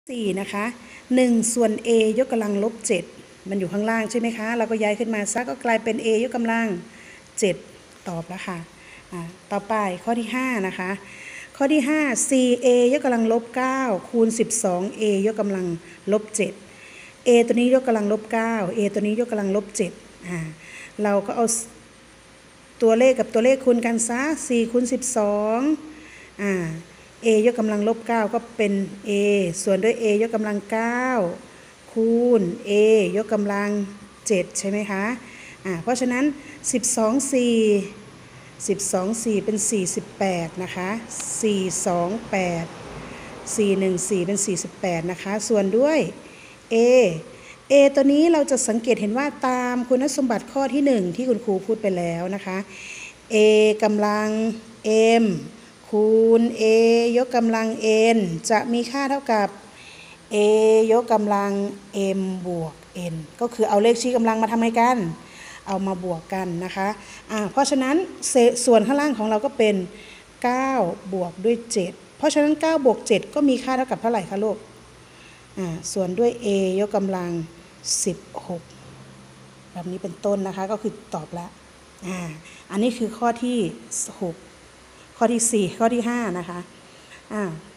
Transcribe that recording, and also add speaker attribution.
Speaker 1: 4นะคะ1ส่วน a ยกกำลังลบ7มันอยู่ข้างล่างใช่ไหมคะเราก็ย้ายขึ้นมาซะก็กลายเป็น a ยกกำลัง7ตอบแล้วค่ะต่อไปข้อที่5นะคะข้อที่5 4a ยกกำลังลบ9คูณ 12a ยกกำลังลบ7 a ตัวนี้ยกกำลังลบ9 a ตัวนี้ยกกำลังลบ7เราก็เอาตัวเลขกับตัวเลขคูณกันซะ4คูณ12a ยกกำลังลบ9ก็เป็น a ส่วนด้วย a ยกกำลัง9คูณ a ยกกำลัง7ใช่ไหมคะเพราะฉะนั้น12 4เป็น48นะคะ428 414เป็น48นะคะส่วนด้วย a ตัวนี้เราจะสังเกตเห็นว่าตามคุณสมบัติข้อที่1ที่คุณครูพูดไปแล้วนะคะ a กำลัง m คูณ a ยกกำลัง n จะมีค่าเท่ากับ a ยกกำลัง m บวก n ก็คือเอาเลขชี้กำลังมาทำไงกันเอามาบวกกันนะคะเพราะฉะนั้นส่วนข้างล่างของเราก็เป็น9บวกด้วย7เพราะฉะนั้น9บวก7ก็มีค่าเท่ากับเท่าไหร่คะลูกส่วนด้วย a ยกกำลัง16แบบนี้เป็นต้นนะคะก็คือตอบแล้วอันนี้คือข้อที่6ข้อที่4ข้อที่5นะคะ